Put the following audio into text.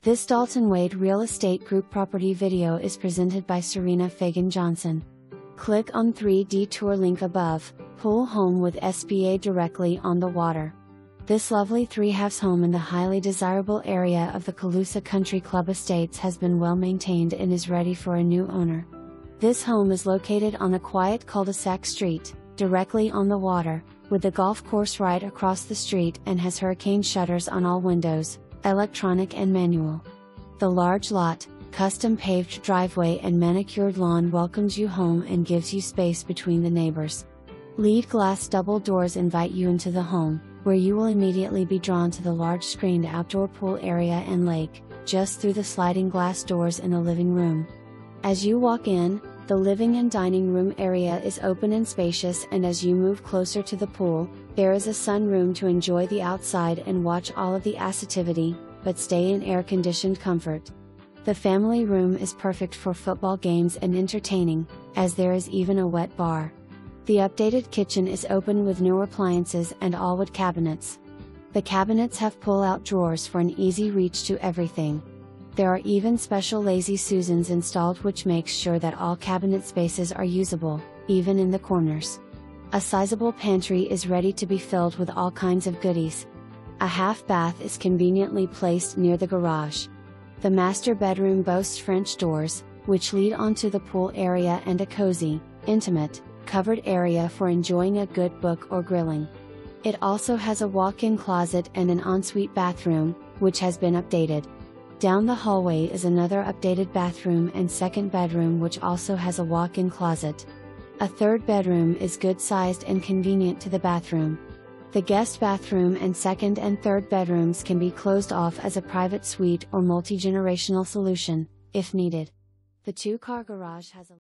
This Dalton Wade Real Estate Group property video is presented by Serena Fagan Johnson. Click on 3D tour link above. Pool home with SBA directly on the water. This lovely 3/2 home in the highly desirable area of the Caloosa Country Club Estates has been well maintained and is ready for a new owner. This home is located on a quiet cul-de-sac street, directly on the water, with the golf course right across the street and has hurricane shutters on all windows, electronic and manual. The large lot, custom paved driveway and manicured lawn welcomes you home and gives you space between the neighbors. Lead glass double doors invite you into the home, where you will immediately be drawn to the large screened outdoor pool area and lake, just through the sliding glass doors in the living room. As you walk in, the living and dining room area is open and spacious, and as you move closer to the pool, there is a sunroom to enjoy the outside and watch all of the acitivity, but stay in air-conditioned comfort. The family room is perfect for football games and entertaining, as there is even a wet bar. The updated kitchen is open with new appliances and all wood cabinets. The cabinets have pull-out drawers for an easy reach to everything. There are even special Lazy Susans installed, which makes sure that all cabinet spaces are usable, even in the corners. A sizable pantry is ready to be filled with all kinds of goodies. A half bath is conveniently placed near the garage. The master bedroom boasts French doors, which lead onto the pool area and a cozy, intimate, covered area for enjoying a good book or grilling. It also has a walk-in closet and an ensuite bathroom, which has been updated. Down the hallway is another updated bathroom and second bedroom, which also has a walk-in closet. A third bedroom is good-sized and convenient to the bathroom. The guest bathroom and second and third bedrooms can be closed off as a private suite or multi-generational solution, if needed. The two-car garage has a